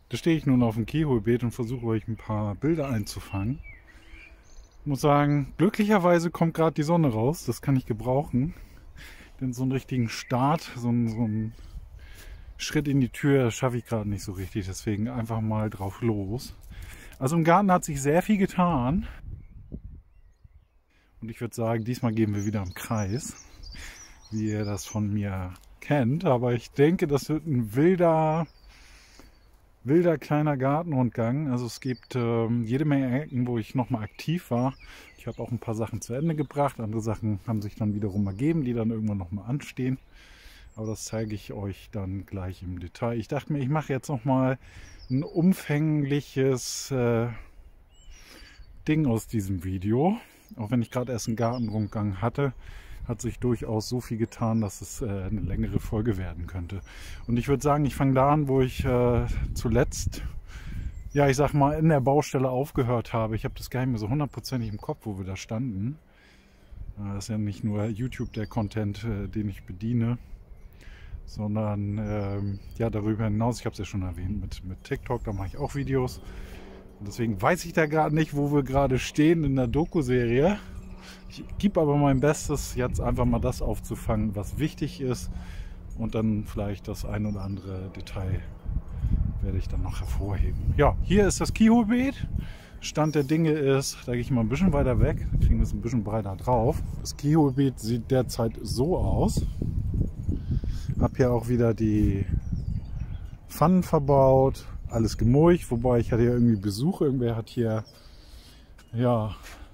Da stehe ich nun auf dem Kiholbeet und versuche euch ein paar Bilder einzufangen. Ich muss sagen, glücklicherweise kommt gerade die Sonne raus. Das kann ich gebrauchen. Denn so einen richtigen Start, so einen Schritt in die Tür schaffe ich gerade nicht so richtig. Deswegen einfach mal drauf los. Also im Garten hat sich sehr viel getan. Und ich würde sagen, diesmal gehen wir wieder im Kreis, wie ihr das von mir kennt. Aber ich denke, das wird ein wilder kleiner Gartenrundgang. Also es gibt jede Menge Ecken, wo ich nochmal aktiv war. Ich habe auch ein paar Sachen zu Ende gebracht. Andere Sachen haben sich dann wiederum ergeben, die dann irgendwann nochmal anstehen. Aber das zeige ich euch dann gleich im Detail. Ich dachte mir, ich mache jetzt nochmal ein umfängliches Ding aus diesem Video. Auch wenn ich gerade erst einen Gartenrundgang hatte, hat sich durchaus so viel getan, dass es eine längere Folge werden könnte. Und ich würde sagen, ich fange da an, wo ich zuletzt, ja, ich sag mal, in der Baustelle aufgehört habe. Ich habe das gar nicht mehr so hundertprozentig im Kopf, wo wir da standen. Das ist ja nicht nur YouTube der Content, den ich bediene, sondern ja, darüber hinaus, ich habe es ja schon erwähnt, mit TikTok, da mache ich auch Videos. Und deswegen weiß ich da gerade nicht, wo wir gerade stehen in der Doku-Serie. Ich gebe aber mein Bestes, jetzt einfach mal das aufzufangen, was wichtig ist. Und dann vielleicht das ein oder andere Detail werde ich dann noch hervorheben. Ja, hier ist das Kiholbeet. Stand der Dinge ist, da gehe ich mal ein bisschen weiter weg, dann kriegen wir es ein bisschen breiter drauf. Das Kiholbeet sieht derzeit so aus. Habe hier auch wieder die Pfannen verbaut. Alles gemulcht, wobei ich hatte ja irgendwie Besuch. Irgendwer hat hier ja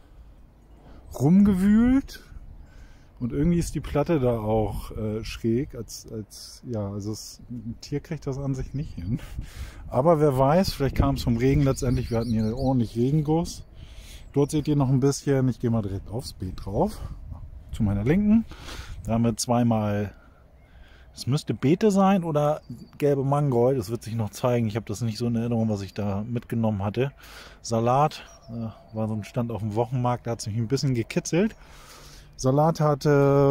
rumgewühlt und irgendwie ist die Platte da auch schräg. Ja, also ein Tier kriegt das an sich nicht hin. Aber wer weiß, vielleicht kam es vom Regen letztendlich. Wir hatten hier ordentlich Regenguss. Dort seht ihr noch ein bisschen. Ich gehe mal direkt aufs Beet drauf. Zu meiner Linken. Da haben wir zweimal. Es müsste Beete sein oder gelbe Mangold, das wird sich noch zeigen. Ich habe das nicht so in Erinnerung, was ich da mitgenommen hatte. Salat, war so ein Stand auf dem Wochenmarkt, da hat es mich ein bisschen gekitzelt. Salat hat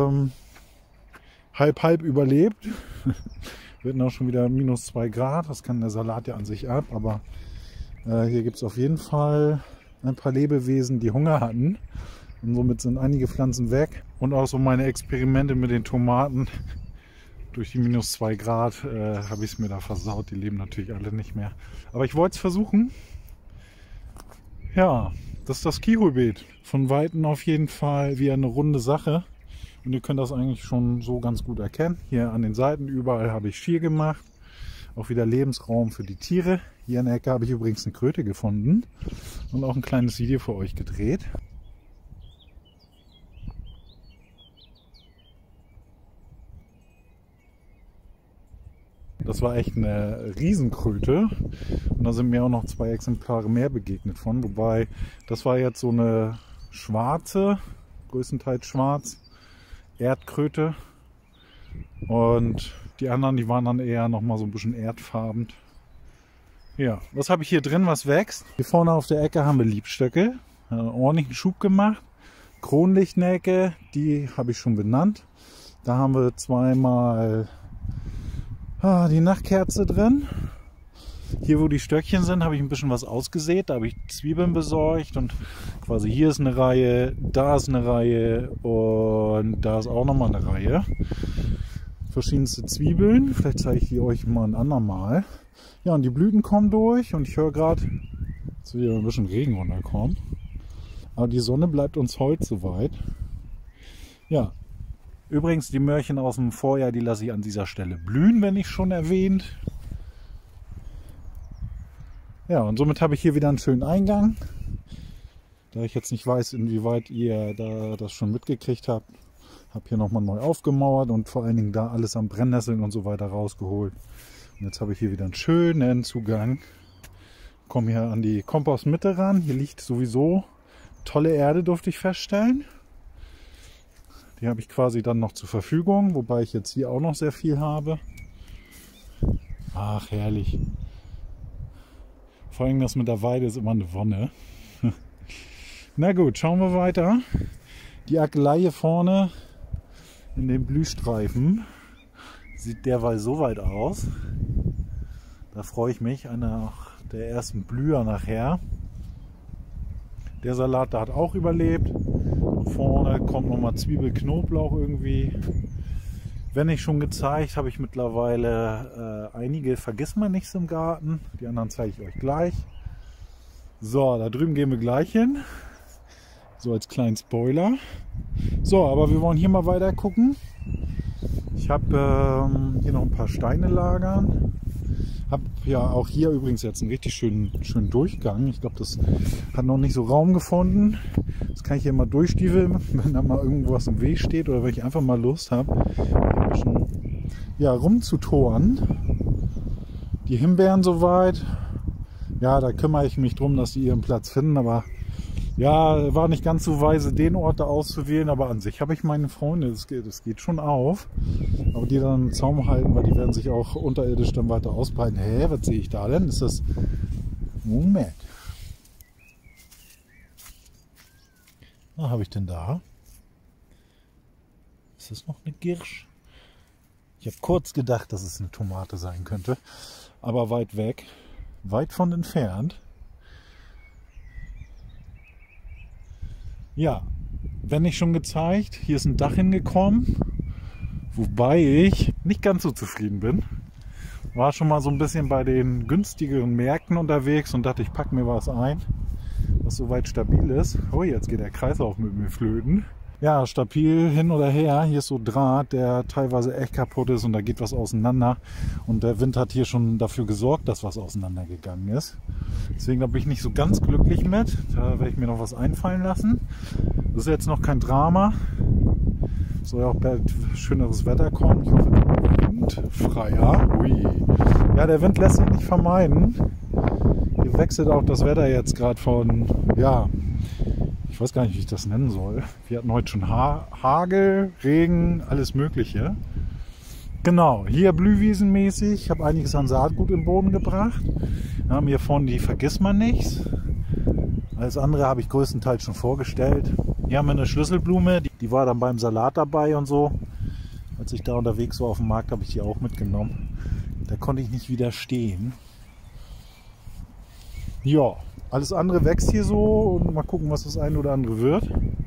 halb überlebt. Wir hatten auch schon wieder -2 Grad, das kann der Salat ja an sich ab. Aber hier gibt es auf jeden Fall ein paar Lebewesen, die Hunger hatten. Und somit sind einige Pflanzen weg. Und auch so meine Experimente mit den Tomaten. Durch die -2 Grad habe ich es mir da versaut. Die leben natürlich alle nicht mehr. Aber ich wollte es versuchen. Ja, das ist das Kiholbeet. Von Weitem auf jeden Fall wie eine runde Sache. Und ihr könnt das eigentlich schon so ganz gut erkennen. Hier an den Seiten überall habe ich Schier gemacht. Auch wieder Lebensraum für die Tiere. Hier in der Ecke habe ich übrigens eine Kröte gefunden. Und auch ein kleines Video für euch gedreht. Das war echt eine Riesenkröte und da sind mir auch noch 2 Exemplare mehr begegnet von, wobei das war jetzt so eine schwarze, größtenteils schwarz, Erdkröte und die anderen, die waren dann eher noch mal so ein bisschen erdfarben. Ja, was habe ich hier drin, was wächst? Hier vorne auf der Ecke haben wir Liebstöcke, ordentlichen Schub gemacht, Kronlichtnelke, die habe ich schon benannt. Da haben wir zweimal die Nachtkerze drin. Hier, wo die Stöckchen sind, habe ich ein bisschen was ausgesät. Da habe ich Zwiebeln besorgt und quasi hier ist eine Reihe, da ist eine Reihe und da ist auch nochmal eine Reihe. Verschiedenste Zwiebeln. Vielleicht zeige ich die euch mal ein andermal. Ja, und die Blüten kommen durch und ich höre gerade, dass wieder ein bisschen Regen runterkommt. Aber die Sonne bleibt uns heute soweit. Ja. Übrigens, die Möhrchen aus dem Vorjahr, die lasse ich an dieser Stelle blühen, wenn ich schon erwähnt. Ja, und somit habe ich hier wieder einen schönen Eingang. Da ich jetzt nicht weiß, inwieweit ihr da das schon mitgekriegt habt, habe hier nochmal neu aufgemauert und vor allen Dingen da alles am Brennnesseln und so weiter rausgeholt. Und jetzt habe ich hier wieder einen schönen Zugang. Komme hier an die Kompostmitte ran. Hier liegt sowieso tolle Erde, durfte ich feststellen. Die habe ich quasi dann noch zur Verfügung, wobei ich jetzt hier auch noch sehr viel habe. Ach, herrlich. Vor allem das mit der Weide ist immer eine Wonne. Na gut, schauen wir weiter. Die Akelei hier vorne in den Blühstreifen sieht derweil so weit aus, Da freue ich mich. Einer der ersten Blüher nachher. Der Salat, da hat auch überlebt. Vorne kommt nochmal Zwiebel, Knoblauch irgendwie. Wenn nicht schon gezeigt, habe ich mittlerweile einige Vergissmeinnichts im Garten. Die anderen zeige ich euch gleich. So, da drüben gehen wir gleich hin. So als kleinen Spoiler. So, aber wir wollen hier mal weiter gucken. Ich habe hier noch ein paar Steine lagern. Habe ja auch hier übrigens jetzt einen richtig schönen Durchgang. Ich glaube, das hat noch nicht so Raum gefunden. Das kann ich hier mal durchstiefeln, wenn da mal irgendwas im Weg steht oder wenn ich einfach mal Lust habe, ein bisschen ja, rumzutoren. Die Himbeeren soweit. Ja, da kümmere ich mich drum, dass die ihren Platz finden. Aber ja, war nicht ganz so weise, den Ort da auszuwählen. Aber an sich habe ich meine Freunde, das geht schon auf. Aber die dann im Zaum halten, weil die werden sich auch unterirdisch dann weiter ausbreiten. Hä, was sehe ich da denn? Ist das... Moment. Was habe ich denn da? Ist das noch eine Girsch? Ich habe kurz gedacht, dass es eine Tomate sein könnte. Aber weit weg. Weit von entfernt. Ja, wenn nicht schon gezeigt, hier ist ein Dach hingekommen, wobei ich nicht ganz so zufrieden bin. War schon mal so ein bisschen bei den günstigeren Märkten unterwegs und dachte, ich packe mir was ein, was soweit stabil ist. Oh, jetzt geht der Kreislauf mit mir flöten. Ja, stabil hin oder her. Hier ist so Draht, der teilweise echt kaputt ist und da geht was auseinander. Und der Wind hat hier schon dafür gesorgt, dass was auseinandergegangen ist. Deswegen da bin ich nicht so ganz glücklich mit. Da werde ich mir noch was einfallen lassen. Das ist jetzt noch kein Drama. Soll ja auch bald schöneres Wetter kommen. Ich hoffe, windfreier. Ui. Ja, der Wind lässt sich nicht vermeiden. Hier wechselt auch das Wetter jetzt gerade von, ja, ich weiß gar nicht, wie ich das nennen soll. Wir hatten heute schon Hagel, Regen, alles Mögliche. Genau, hier blühwiesenmäßig. Ich habe einiges an Saatgut im Boden gebracht. Wir haben hier vorne die Vergissmeinnichts. Alles andere habe ich größtenteils schon vorgestellt. Hier haben wir eine Schlüsselblume, die war dann beim Salat dabei und so. Als ich da unterwegs war auf dem Markt, habe ich die auch mitgenommen. Da konnte ich nicht widerstehen. Ja, alles andere wächst hier so und mal gucken, was das eine oder andere wird.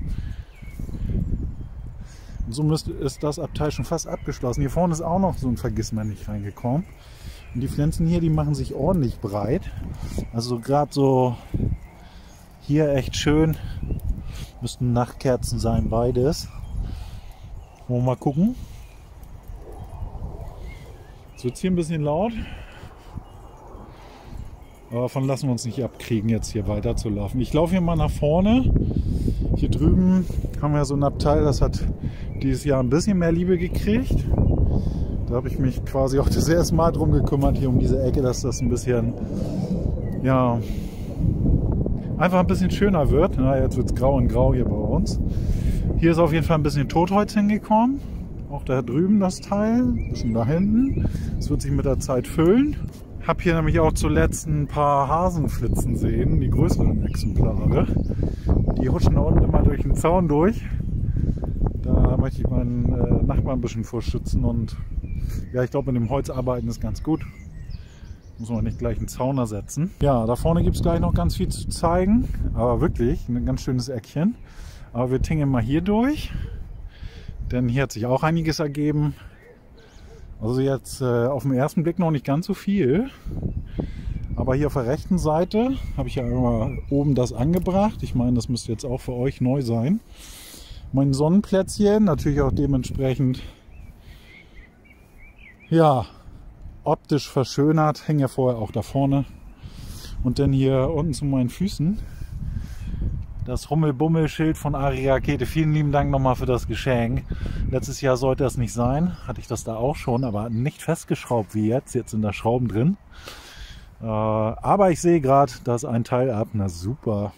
Und so ist das Abteil schon fast abgeschlossen. Hier vorne ist auch noch so ein Vergissmeinnicht reingekommen. Und die Pflänzchen hier, die machen sich ordentlich breit. Also gerade so hier echt schön. Müssten Nachtkerzen sein, beides. Wollen wir mal gucken. Jetzt wird es hier ein bisschen laut. Aber davon lassen wir uns nicht abkriegen, jetzt hier weiter zu laufen. Ich laufe hier mal nach vorne. Hier drüben haben wir so ein Abteil, das hat dieses Jahr ein bisschen mehr Liebe gekriegt. Da habe ich mich quasi auch das erste Mal drum gekümmert, hier um diese Ecke, dass das ein bisschen, ja, einfach ein bisschen schöner wird. Na, jetzt wird es grau in grau hier bei uns. Hier ist auf jeden Fall ein bisschen Totholz hingekommen. Auch da drüben das Teil, ein bisschen da hinten. Es wird sich mit der Zeit füllen. Habe hier nämlich auch zuletzt ein paar Hasenflitzen sehen, die größeren Exemplare. Die huschen da unten immer durch den Zaun durch. Da möchte ich meinen Nachbarn ein bisschen vorschützen und ja, ich glaube, mit dem Holz arbeiten ist ganz gut. Muss man nicht gleich einen Zaun ersetzen. Ja, da vorne gibt es gleich noch ganz viel zu zeigen, aber wirklich ein ganz schönes Eckchen. Aber wir tingeln mal hier durch, denn hier hat sich auch einiges ergeben. Also jetzt auf den ersten Blick noch nicht ganz so viel, aber hier auf der rechten Seite habe ich ja immer oben das angebracht. Ich meine, das müsste jetzt auch für euch neu sein. Mein Sonnenplätzchen, natürlich auch dementsprechend, ja, optisch verschönert, hängt ja vorher auch da vorne. Und dann hier unten zu meinen Füßen das Rummel-Bummel-Schild von Ari Rakete. Vielen lieben Dank nochmal für das Geschenk. Letztes Jahr sollte das nicht sein. Hatte ich das da auch schon, aber nicht festgeschraubt wie jetzt. Jetzt sind da Schrauben drin. Aber ich sehe gerade, da ist ein Teil ab. Na super.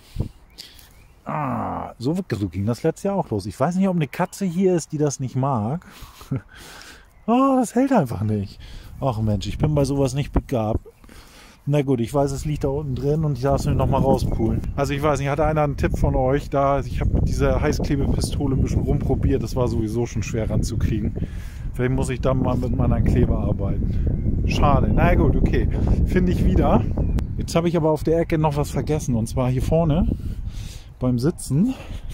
So ging das letztes Jahr auch los. Ich weiß nicht, ob eine Katze hier ist, die das nicht mag. Das hält einfach nicht. Ach Mensch, ich bin bei sowas nicht begabt. Na gut, ich weiß, es liegt da unten drin und ich darf es mir nochmal rauspulen. Also ich weiß nicht, hatte einer einen Tipp von euch da? Ich habe mit dieser Heißklebepistole ein bisschen rumprobiert. Das war sowieso schon schwer ranzukriegen. Vielleicht muss ich dann mal mit einem anderen Kleber arbeiten. Schade. Na gut, okay. Finde ich wieder. Jetzt habe ich aber auf der Ecke noch was vergessen. Und zwar hier vorne beim Sitzen.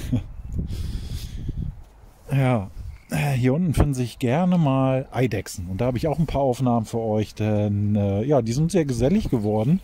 Ja, hier unten finden sich gerne mal Eidechsen. Und da habe ich auch ein paar Aufnahmen für euch. Denn ja, die sind sehr gesellig geworden.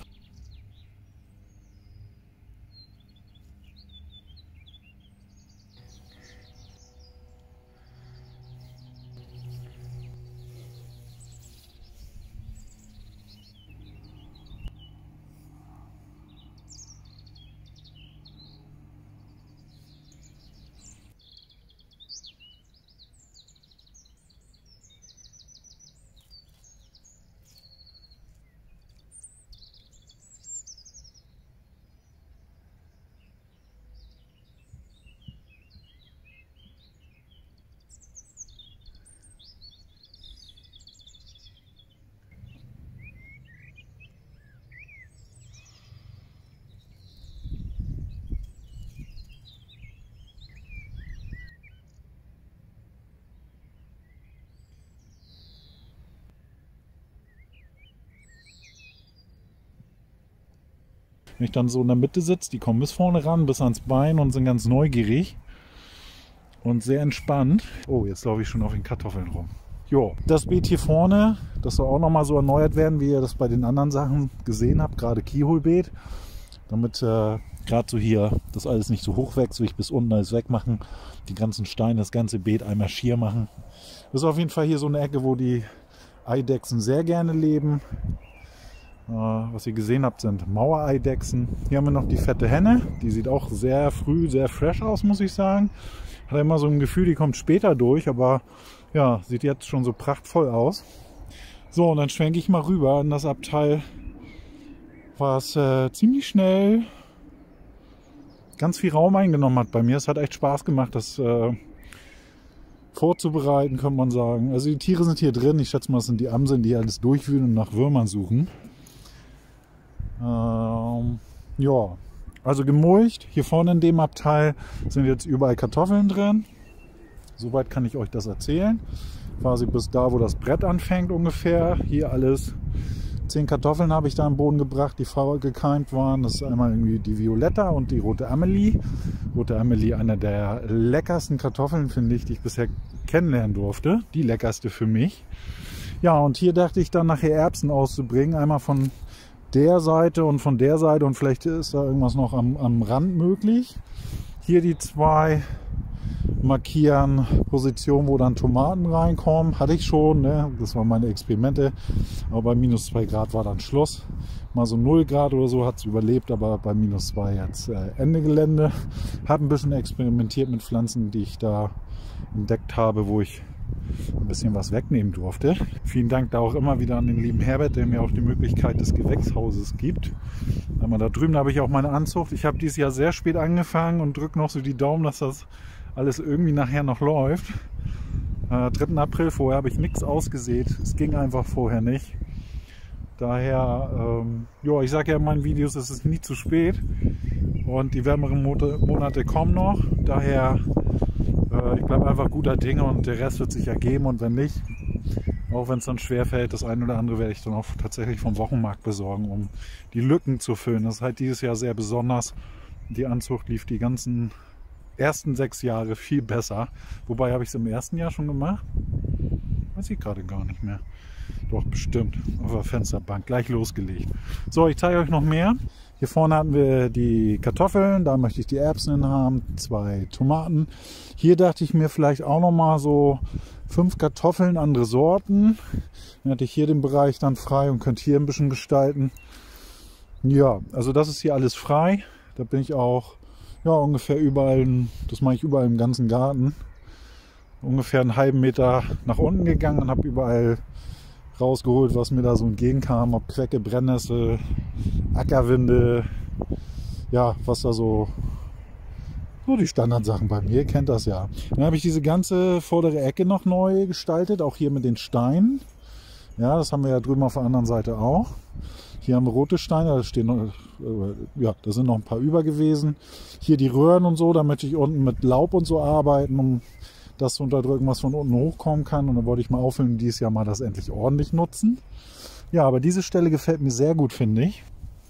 Wenn ich dann so in der Mitte sitze, die kommen bis vorne ran, bis ans Bein und sind ganz neugierig und sehr entspannt. Oh, jetzt laufe ich schon auf den Kartoffeln rum. Jo, das Beet hier vorne, das soll auch nochmal so erneuert werden, wie ihr das bei den anderen Sachen gesehen habt, gerade Kiehulbeet. Damit gerade so hier das alles nicht so hoch wächst, will ich bis unten alles wegmachen, die ganzen Steine, das ganze Beet einmal schier machen. Das ist auf jeden Fall hier so eine Ecke, wo die Eidechsen sehr gerne leben. Was ihr gesehen habt, sind Mauereidechsen. Hier haben wir noch die fette Henne. Die sieht auch sehr früh, sehr fresh aus, muss ich sagen. Hat immer so ein Gefühl, die kommt später durch, aber ja, sieht jetzt schon so prachtvoll aus. So, und dann schwenke ich mal rüber in das Abteil, was ziemlich schnell ganz viel Raum eingenommen hat bei mir. Es hat echt Spaß gemacht, das vorzubereiten, könnte man sagen. Also die Tiere sind hier drin. Ich schätze mal, es sind die Amseln, die alles durchwühlen und nach Würmern suchen. Ja, also gemulcht. Hier vorne in dem Abteil sind jetzt überall Kartoffeln drin. Soweit kann ich euch das erzählen. Quasi bis da, wo das Brett anfängt ungefähr. Hier alles 10 Kartoffeln habe ich da am Boden gebracht, die faul gekeimt waren. Das ist einmal irgendwie die Violetta und die Rote Amelie. Rote Amelie, einer der leckersten Kartoffeln, finde ich, die ich bisher kennenlernen durfte. Die leckerste für mich. Ja, und hier dachte ich dann nachher Erbsen auszubringen. Einmal von der Seite und von der Seite und vielleicht ist da irgendwas noch am Rand möglich. Hier die 2 markieren Positionen, wo dann Tomaten reinkommen. Hatte ich schon, ne? Das waren meine Experimente. Aber bei minus 2 Grad war dann Schluss. Mal so 0 Grad oder so hat es überlebt, aber bei minus 2 jetzt Ende Gelände. Habe ein bisschen experimentiert mit Pflanzen, die ich da entdeckt habe, wo ich ein bisschen was wegnehmen durfte. Vielen Dank da auch immer wieder an den lieben Herbert, der mir auch die Möglichkeit des Gewächshauses gibt. Einmal da drüben habe ich auch meine Anzucht. Ich habe dieses Jahr sehr spät angefangen und drücke noch so die Daumen, dass das alles irgendwie nachher noch läuft. 3. April, vorher habe ich nichts ausgesät. Es ging einfach vorher nicht. Daher, ja, ich sage ja in meinen Videos, es ist nie zu spät. Und die wärmeren Monate kommen noch. Daher, ich bleibe einfach guter Dinge und der Rest wird sich ergeben. Und wenn nicht, auch wenn es dann schwer fällt, das eine oder andere werde ich dann auch tatsächlich vom Wochenmarkt besorgen, um die Lücken zu füllen. Das ist halt dieses Jahr sehr besonders. Die Anzucht lief die ganzen ersten 6 Jahre viel besser. Wobei, habe ich es im ersten Jahr schon gemacht? Weiß ich gerade gar nicht mehr. Doch, bestimmt. Auf der Fensterbank. Gleich losgelegt. So, ich zeige euch noch mehr. Hier vorne hatten wir die Kartoffeln. Da möchte ich die Erbsen hin haben. 2 Tomaten. Hier dachte ich mir vielleicht auch noch mal so 5 Kartoffeln, andere Sorten. Dann hatte ich hier den Bereich dann frei und könnte hier ein bisschen gestalten. Ja, also das ist hier alles frei. Da bin ich auch ja, ungefähr überall, das mache ich überall im ganzen Garten, ungefähr einen halben Meter nach unten gegangen und habe überall rausgeholt, was mir da so entgegenkam, ob Quecke, Brennnessel, Ackerwinde, ja, was da so die Standardsachen bei mir, ihr kennt das ja. Dann habe ich diese ganze vordere Ecke noch neu gestaltet, auch hier mit den Steinen. Ja, das haben wir ja drüben auf der anderen Seite auch. Hier haben wir rote Steine, da stehen, ja, da sind noch ein paar über gewesen. Hier die Röhren und so, da möchte ich unten mit Laub und so arbeiten, um das zu unterdrücken, was von unten hochkommen kann. Und dann wollte ich mal aufhören, dieses Jahr mal das endlich ordentlich nutzen. Ja, aber diese Stelle gefällt mir sehr gut, finde ich.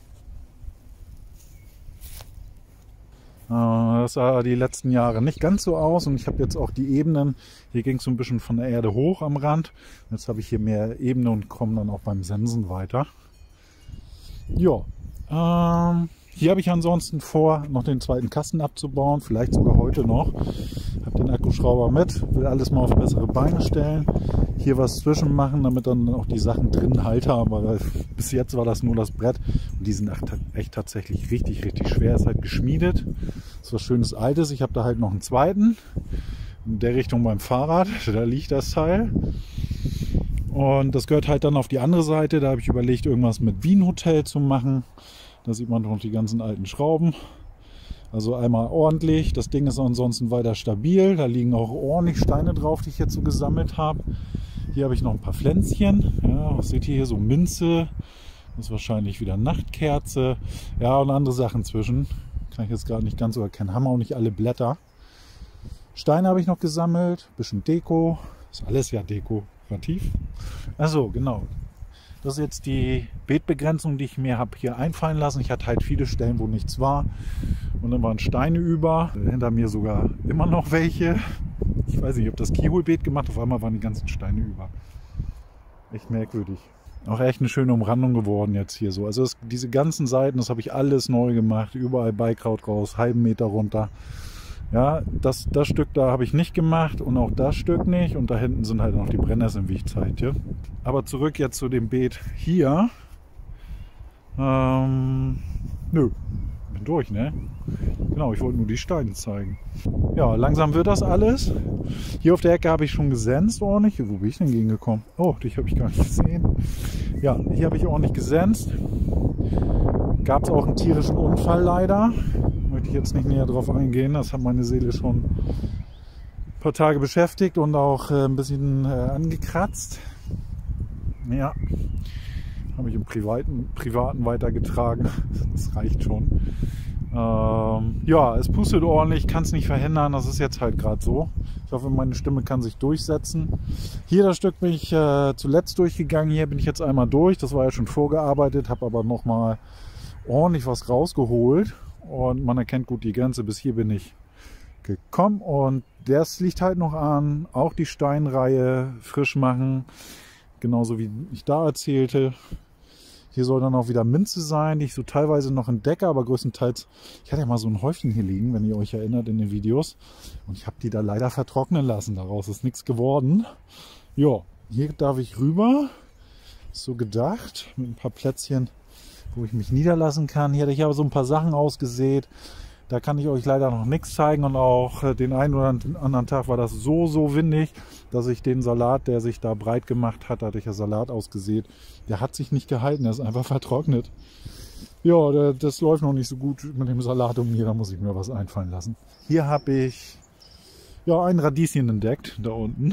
Das sah die letzten Jahre nicht ganz so aus und ich habe jetzt auch die Ebenen, hier ging es so ein bisschen von der Erde hoch am Rand. Jetzt habe ich hier mehr Ebene und komme dann auch beim Sensen weiter. Ja, hier habe ich ansonsten vor, noch den zweiten Kasten abzubauen, vielleicht sogar heute noch. Habe den Akkuschrauber mit, will alles mal auf bessere Beine stellen. Hier was zwischen machen, damit dann auch die Sachen drin Halt haben, weil bis jetzt war das nur das Brett und die sind echt tatsächlich richtig, richtig schwer. Ist halt geschmiedet, ist was Schönes Altes. Ich habe da halt noch einen zweiten, in der Richtung beim Fahrrad, da liegt das Teil. Und das gehört halt dann auf die andere Seite, da habe ich überlegt, irgendwas mit Bienenhotel zu machen. Da sieht man noch die ganzen alten Schrauben. Also einmal ordentlich, das Ding ist ansonsten weiter stabil, da liegen auch ordentlich Steine drauf, die ich jetzt so gesammelt habe. Hier habe ich noch ein paar Pflänzchen, ja, was seht ihr hier, so Minze, das ist wahrscheinlich wieder Nachtkerze, ja, und andere Sachen zwischen, kann ich jetzt gerade nicht ganz so erkennen, haben auch nicht alle Blätter. Steine habe ich noch gesammelt, bisschen Deko, ist alles ja dekorativ. Also genau. Das ist jetzt die Beetbegrenzung, die ich mir habe hier einfallen lassen. Ich hatte halt viele Stellen, wo nichts war. Und dann waren Steine über. Hinter mir sogar immer noch welche. Ich weiß nicht, ich habe das Keyhole-Beet gemacht. Auf einmal waren die ganzen Steine über. Echt merkwürdig. Auch echt eine schöne Umrandung geworden jetzt hier so. Also diese ganzen Seiten, das habe ich alles neu gemacht. Überall Beikraut raus, halben Meter runter. Ja, das Stück da habe ich nicht gemacht und auch das Stück nicht. Und da hinten sind halt noch die Brennnesseln, wie ich zeigte. Aber zurück jetzt zu dem Beet hier. Nö, bin durch, ne? Genau, ich wollte nur die Steine zeigen. Ja, langsam wird das alles. Hier auf der Ecke habe ich schon gesenzt ordentlich. Wo bin ich denn gegengekommen? Oh, dich habe ich gar nicht gesehen. Ja, hier habe ich ordentlich gesenzt. Gab es auch einen tierischen Unfall leider. Möchte ich jetzt nicht näher drauf eingehen. Das hat meine Seele schon ein paar Tage beschäftigt und auch ein bisschen angekratzt. Ja, habe ich im Privaten weitergetragen. Das reicht schon. Ja, es pustet ordentlich, kann es nicht verhindern. Das ist jetzt halt gerade so. Ich hoffe, meine Stimme kann sich durchsetzen. Hier das Stück bin ich zuletzt durchgegangen. Hier bin ich jetzt einmal durch. Das war ja schon vorgearbeitet, habe aber noch mal ordentlich was rausgeholt. Und man erkennt gut die Grenze. Bis hier bin ich gekommen. Und das liegt halt noch an. Auch die Steinreihe frisch machen. Genauso wie ich da erzählte. Hier soll dann auch wieder Minze sein, die ich so teilweise noch entdecke, aber größtenteils, ich hatte ja mal so ein Häufchen hier liegen, wenn ihr euch erinnert in den Videos. Und ich habe die da leider vertrocknen lassen. Daraus ist nichts geworden. Ja, hier darf ich rüber. So gedacht, mit ein paar Plätzchen, wo ich mich niederlassen kann. Hier hatte ich aber so ein paar Sachen ausgesät. Da kann ich euch leider noch nichts zeigen und auch den einen oder anderen Tag war das so windig, dass ich den Salat, der sich da breit gemacht hat, hatte ich ja Salat ausgesät, der hat sich nicht gehalten, der ist einfach vertrocknet. Ja, das läuft noch nicht so gut mit dem Salat um mir, da muss ich mir was einfallen lassen. Hier habe ich ja ein Radieschen entdeckt, da unten.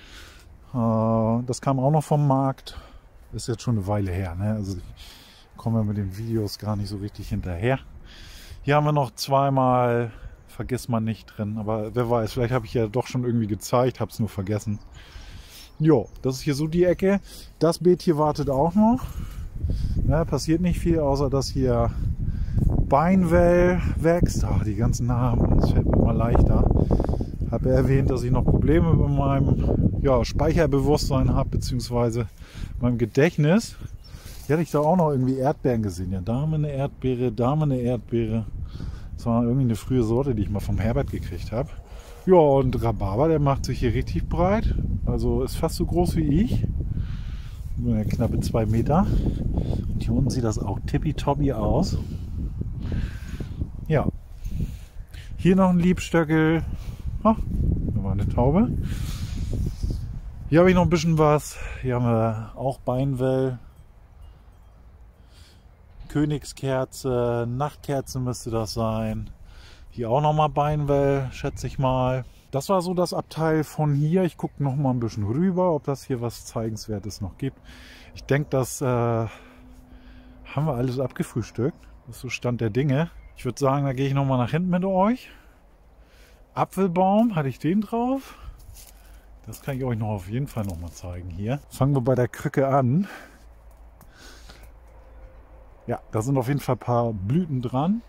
Das kam auch noch vom Markt, ist jetzt schon eine Weile her, ne? Also ich komme mit den Videos gar nicht so richtig hinterher. Hier haben wir noch zweimal Vergiss man nicht drin, aber wer weiß, vielleicht habe ich ja doch schon irgendwie gezeigt, habe es nur vergessen. Jo, das ist hier so die Ecke. Das Beet hier wartet auch noch. Ja, passiert nicht viel, außer dass hier Beinwell wächst. Ach, die ganzen Namen, das fällt mir immer leichter. Habe erwähnt, dass ich noch Probleme mit meinem Speicherbewusstsein habe, beziehungsweise meinem Gedächtnis. Hier hatte ich da auch noch irgendwie Erdbeeren gesehen. Ja, da haben wir eine Erdbeere, da haben wir eine Erdbeere. Das war irgendwie eine frühe Sorte, die ich mal vom Herbert gekriegt habe. Ja, und Rhabarber, der macht sich hier richtig breit. Also ist fast so groß wie ich. Nur knappe 2 Meter. Und hier unten sieht das auch tippitoppi aus. Ja. Hier noch ein Liebstöckel. Ach, da war eine Taube. Hier habe ich noch ein bisschen was. Hier haben wir auch Beinwell. Königskerze, Nachtkerze müsste das sein. Hier auch nochmal Beinwell, schätze ich mal. Das war so das Abteil von hier. Ich gucke noch mal ein bisschen rüber, ob das hier was Zeigenswertes noch gibt. Ich denke, das haben wir alles abgefrühstückt. Das ist so Stand der Dinge. Ich würde sagen, da gehe ich noch mal nach hinten mit euch. Apfelbaum, hatte ich den drauf? Das kann ich euch noch auf jeden Fall noch mal zeigen hier. Fangen wir bei der Krücke an. Ja, da sind auf jeden Fall ein paar Blüten dran.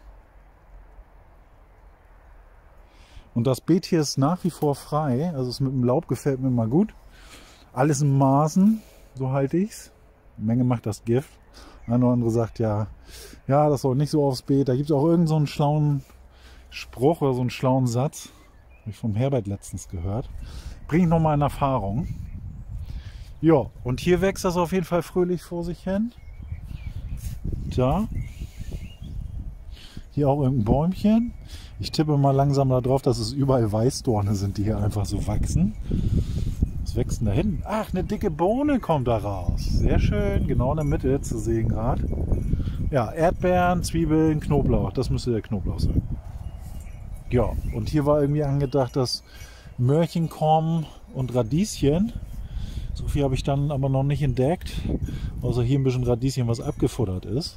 Und das Beet hier ist nach wie vor frei. Also es mit dem Laub gefällt mir mal gut. Alles in Maßen, so halte ich's. Menge macht das Gift. Ein oder andere sagt ja, das soll nicht so aufs Beet. Da gibt es auch irgend so einen schlauen Spruch oder so einen schlauen Satz. Habe ich vom Herbert letztens gehört. Bringe ich nochmal in Erfahrung. Ja, und hier wächst das auf jeden Fall fröhlich vor sich hin. Da. Hier auch irgendein Bäumchen. Ich tippe mal langsam darauf, dass es überall Weißdorne sind, die hier einfach so wachsen. Was wächst denn da hinten? Ach, eine dicke Bohne kommt da raus. Sehr schön, genau in der Mitte zu sehen gerade. Ja, Erdbeeren, Zwiebeln, Knoblauch. Das müsste der Knoblauch sein. Ja, und hier war irgendwie angedacht, dass Möhrchen kommen und Radieschen. So viel habe ich dann aber noch nicht entdeckt. Außer hier ein bisschen Radieschen, was abgefuttert ist.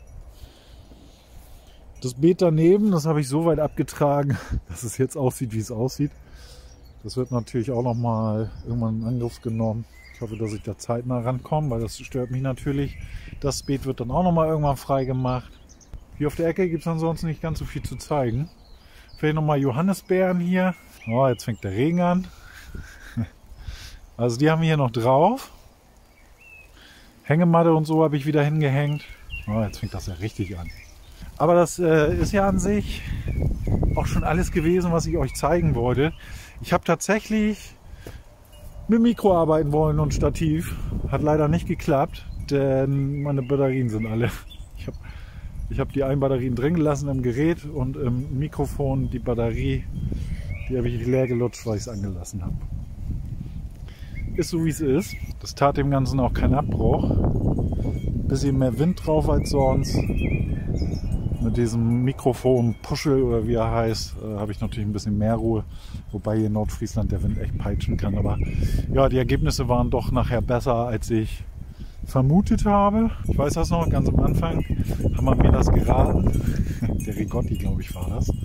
Das Beet daneben, das habe ich so weit abgetragen, dass es jetzt aussieht, wie es aussieht. Das wird natürlich auch noch mal irgendwann in Angriff genommen. Ich hoffe, dass ich da zeitnah rankomme, weil das stört mich natürlich. Das Beet wird dann auch noch mal irgendwann frei gemacht. Hier auf der Ecke gibt es ansonsten nicht ganz so viel zu zeigen. Vielleicht noch mal Johannisbeeren hier. Oh, jetzt fängt der Regen an. Also die haben wir hier noch drauf. Hängematte und so habe ich wieder hingehängt. Oh, jetzt fängt das ja richtig an. Aber das ist ja an sich auch schon alles gewesen, was ich euch zeigen wollte. Ich habe tatsächlich mit Mikro arbeiten wollen und Stativ. Hat leider nicht geklappt, denn meine Batterien sind alle. Ich hab die einen Batterien drin gelassen im Gerät und im Mikrofon die Batterie, die habe ich leer gelutscht, weil ich es angelassen habe. Ist so wie es ist. Das tat dem Ganzen auch keinen Abbruch. Bisschen mehr Wind drauf als sonst. Mit diesem Mikrofon Puschel oder wie er heißt, habe ich natürlich ein bisschen mehr Ruhe. Wobei hier in Nordfriesland der Wind echt peitschen kann. Aber ja, die Ergebnisse waren doch nachher besser, als ich vermutet habe. Ich weiß das noch, ganz am Anfang haben wir mir das geraten. Der Rigotti, glaube ich, war das.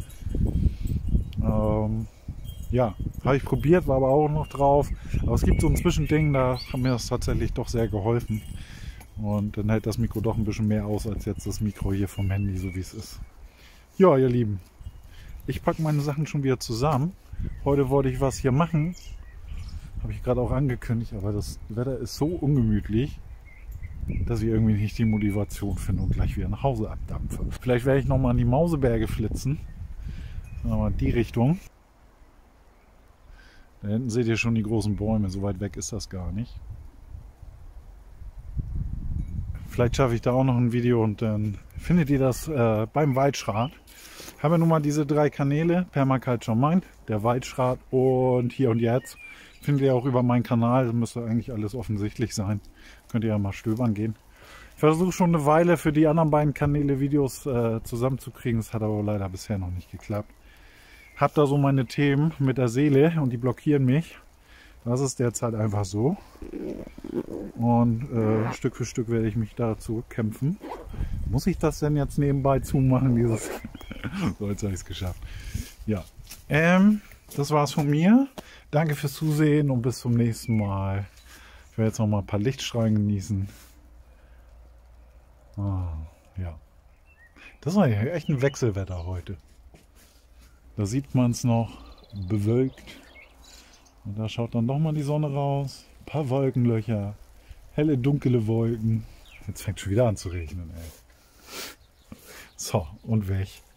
Ja, habe ich probiert, war aber auch noch drauf. Aber es gibt so ein Zwischending, da hat mir das tatsächlich doch sehr geholfen. Und dann hält das Mikro doch ein bisschen mehr aus als jetzt das Mikro hier vom Handy, so wie es ist. Ja, ihr Lieben, ich packe meine Sachen schon wieder zusammen. Heute wollte ich was hier machen. Habe ich gerade auch angekündigt, aber das Wetter ist so ungemütlich, dass ich irgendwie nicht die Motivation finde und gleich wieder nach Hause abdampfe. Vielleicht werde ich nochmal an die Mauseberge flitzen. Aber in die Richtung. Da hinten seht ihr schon die großen Bäume, so weit weg ist das gar nicht. Vielleicht schaffe ich da auch noch ein Video und dann findet ihr das beim Waldschrat. Haben wir nun mal diese 3 Kanäle, Permaculture Mind, der Waldschrat und Hier und Jetzt. Findet ihr auch über meinen Kanal, das müsste eigentlich alles offensichtlich sein. Könnt ihr ja mal stöbern gehen. Ich versuche schon eine Weile für die anderen beiden Kanäle Videos zusammenzukriegen, das hat aber leider bisher noch nicht geklappt. Hab da so meine Themen mit der Seele und die blockieren mich. Das ist derzeit einfach so. Und Stück für Stück werde ich mich da zurückkämpfen. Muss ich das denn jetzt nebenbei zumachen? Dieses so, jetzt habe ich es geschafft. Ja, das war's von mir. Danke fürs Zusehen und bis zum nächsten Mal. Ich werde jetzt noch mal ein paar Lichtstrahlen genießen. Ja, das war ja echt ein Wechselwetter heute. Da sieht man es noch bewölkt. Und da schaut dann doch mal die Sonne raus. Ein paar Wolkenlöcher. Helle, dunkle Wolken. Jetzt fängt schon wieder an zu regnen, ey. So, und weg.